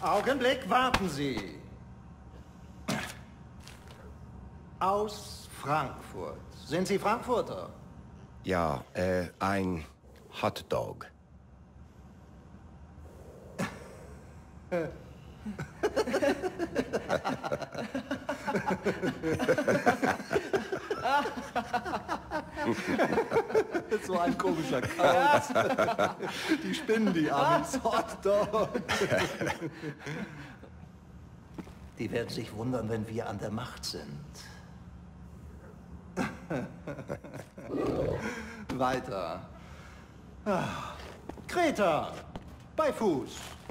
Augenblick, warten Sie. Aus Frankfurt. Sind Sie Frankfurter? Ja, ein Hotdog. So ein komischer Kauz. Die spinnen, die Amis. Hotdog. Die werden sich wundern, wenn wir an der Macht sind. Weiter. Kreta. Bei Fuß.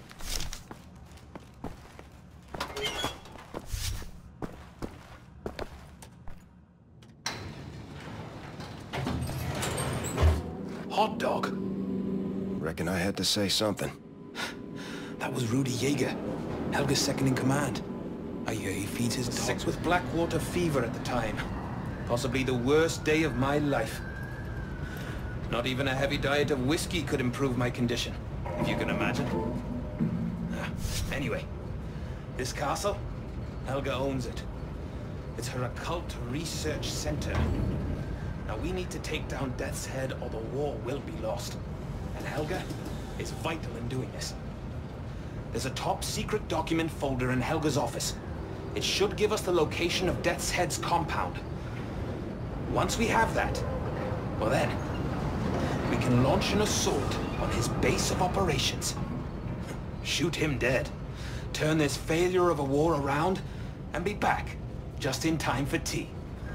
Hot dog. Reckon I had to say something. That was Rudy Yeager, Helga's second in command. I hear he feeds his dogs. Sick with Blackwater fever at the time. Possibly the worst day of my life. Not even a heavy diet of whiskey could improve my condition, if you can imagine. Anyway, this castle, Helga owns it. It's her occult research center. Now we need to take down Death's Head or the war will be lost. And Helga is vital in doing this. There's a top secret document folder in Helga's office. It should give us the location of Death's Head's compound. Once we have that, well then, we can launch an assault on his base of operations. Shoot him dead. Turn this failure of a war around, and be back, just in time for tea.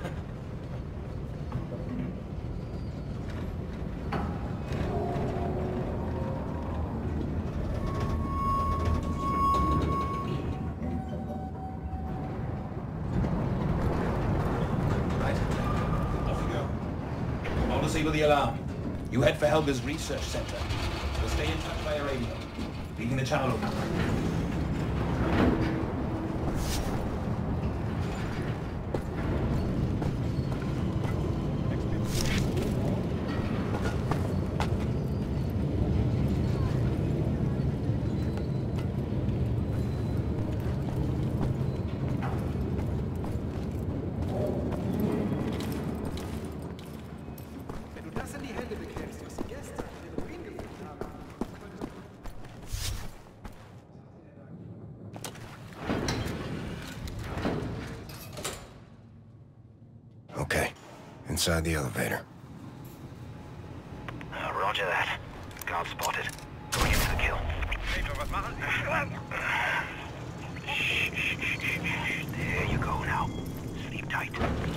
With the alarm. You head for Helga's research center. We'll stay in touch via radio. Leaving the channel open. Okay, inside the elevator. Roger that. Guard spotted. Going in for the kill. There you go now. Sleep tight.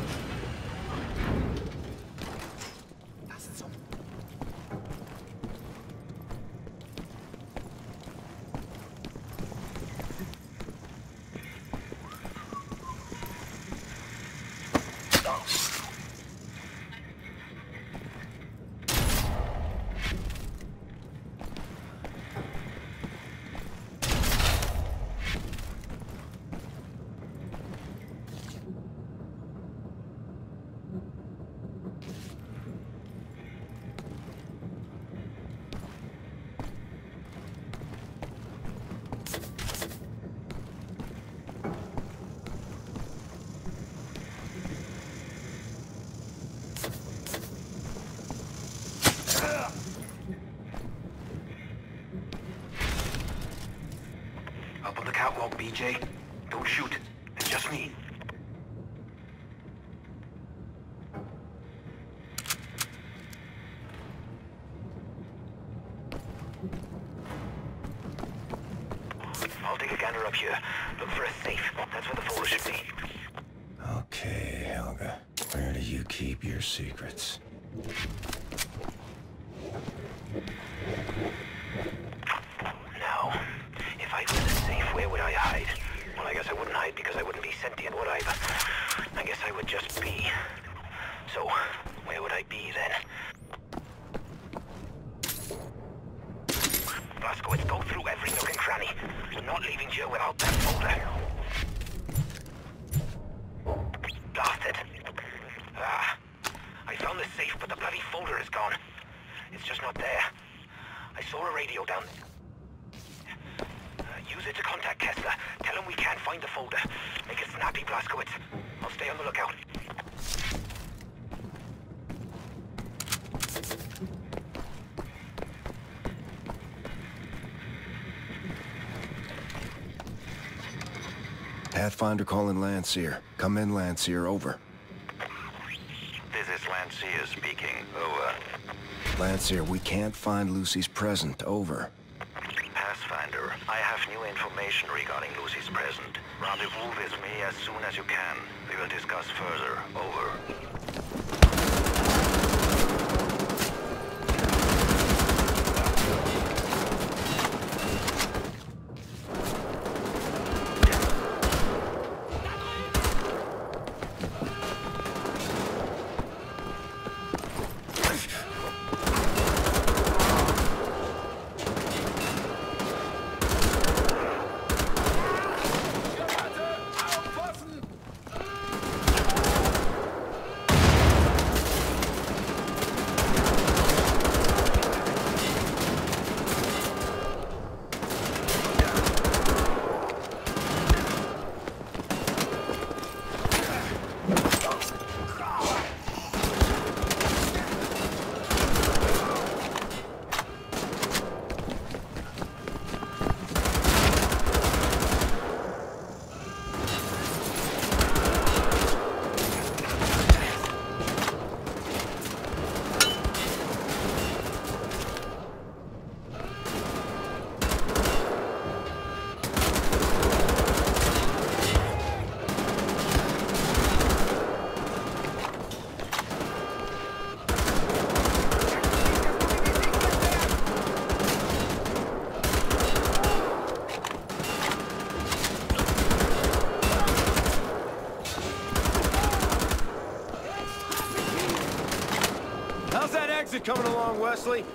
Up on the catwalk, BJ. Don't shoot. It's just me. I'll take a gander up here. Look for a safe. That's where the folder should be. Okay, Helga. Where do you keep your secrets? Now, if I was a safe, where would I hide? Well, I guess I wouldn't hide because I wouldn't be sentient, would I? But I guess I would just be. So, where would I be then? Vasco, let's go through every nook and cranny. We're not leaving here without that folder. Blasted. I found the safe, but the bloody folder is gone. It's just not there. I saw a radio down... Use it to contact Kessler. Tell him we can't find the folder. Make it snappy, Blazkowicz. I'll stay on the lookout. Pathfinder calling Landseer. Come in, Landseer. Over. This is Landseer speaking. Over. Landseer, we can't find Lucy's present. Over. Pathfinder, I have new information regarding Lucy's present. Rendezvous with me as soon as you can. We will discuss further. Over. How's that exit coming along, Wesley?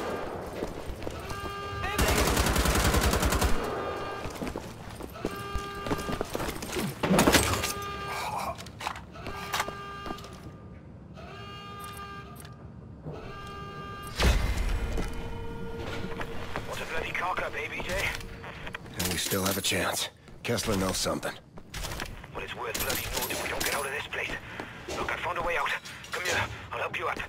What a bloody cock-up, eh, BJ? And we still have a chance. Kessler knows something. Well, it's worth bloody knowing if we don't get out of this place. Look, I found a way out. Come here, I'll help you out.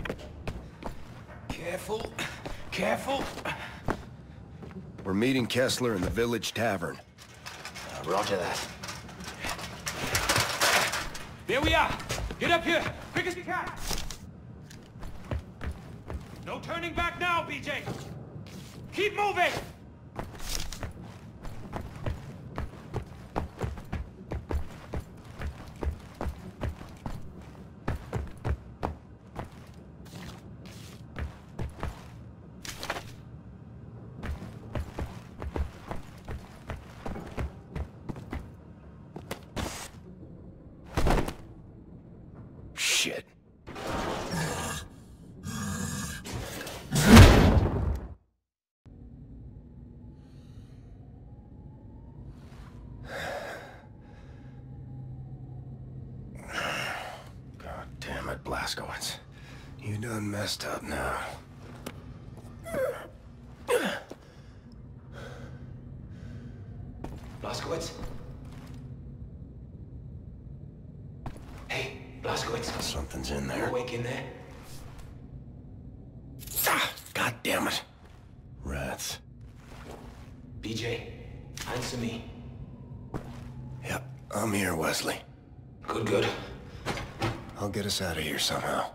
Careful. Careful. We're meeting Kessler in the village tavern. Roger that. There we are. Get up here. Quick as you can. No turning back now, BJ. Keep moving. Shit. God damn it, Blazkowicz. You done messed up now. Blazkowicz? Hey, Blazkowicz. Something's in You there. awake in there? Ah, God damn it. Rats. BJ, answer me. Yep, I'm here, Wesley. Good, good. I'll get us out of here somehow.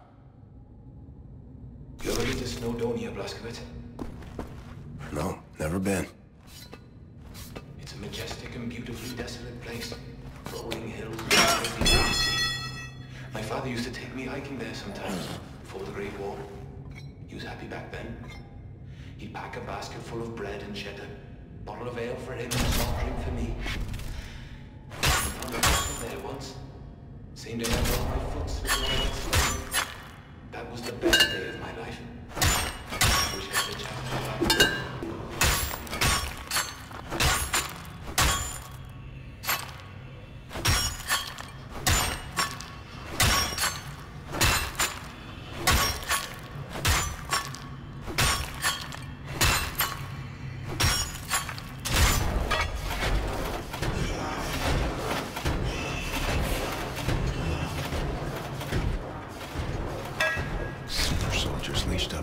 You ever been to Snowdonia, Blazkowicz? No, never been. It's a majestic and beautifully desolate place. Rolling hills and spreading sea. My father used to take me hiking there sometimes, before the Great War. He was happy back then. He'd pack a basket full of bread and cheddar, bottle of ale for him and a soft drink for me. I found a castle there once. Seemed to have all my footsteps. That was the best day of my life. I wish I had a chance to back.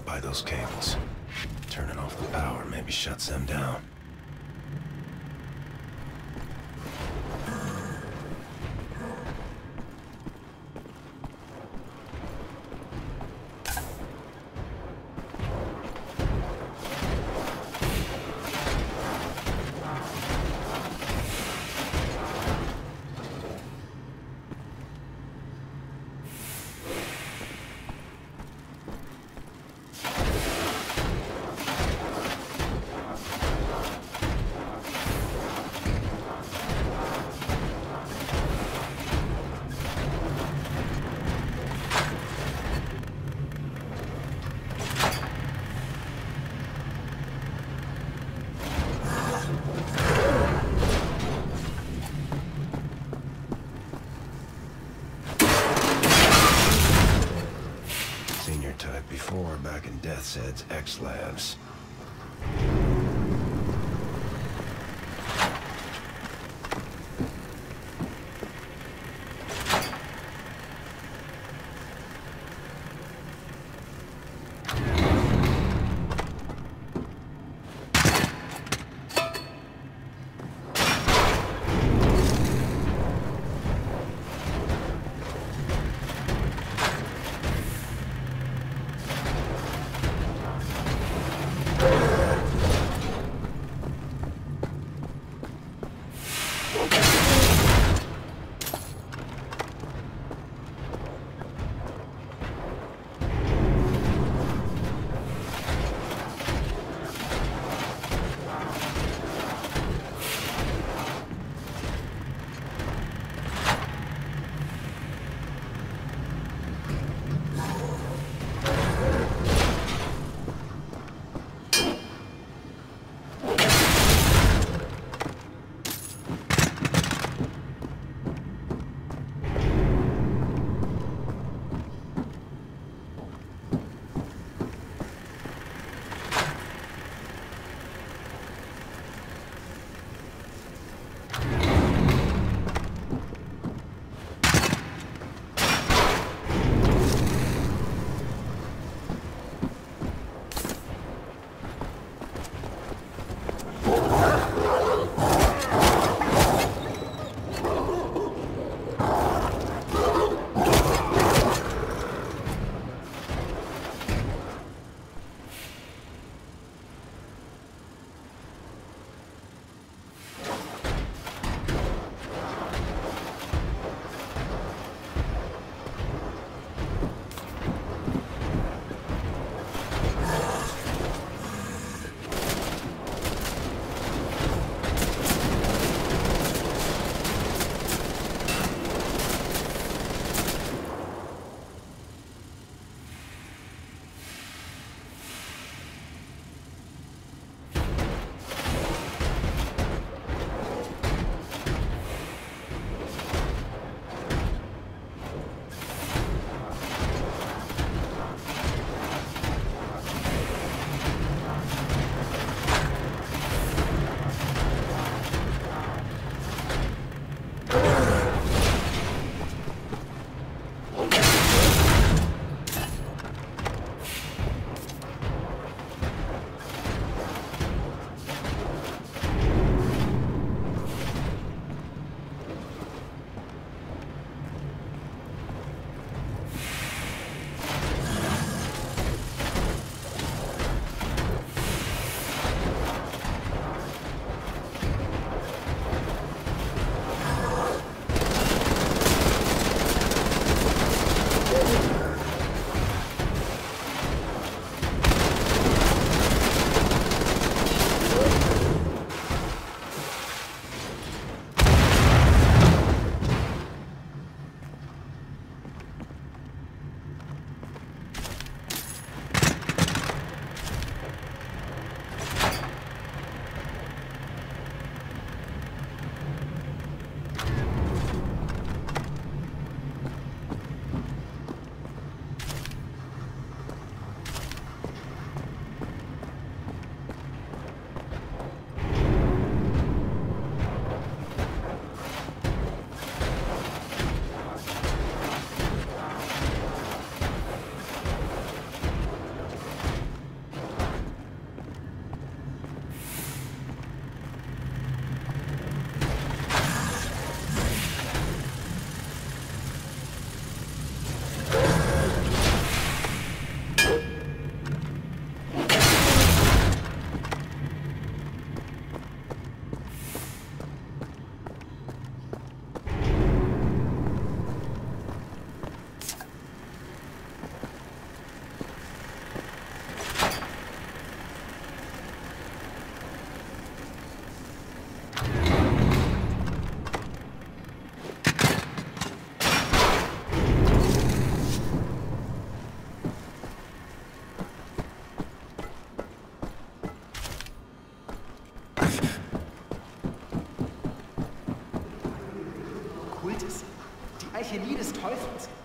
by those cables. Turning off the power maybe shuts them down. Type before back in Death's Head's X-Labs. Archäologie des Teufels.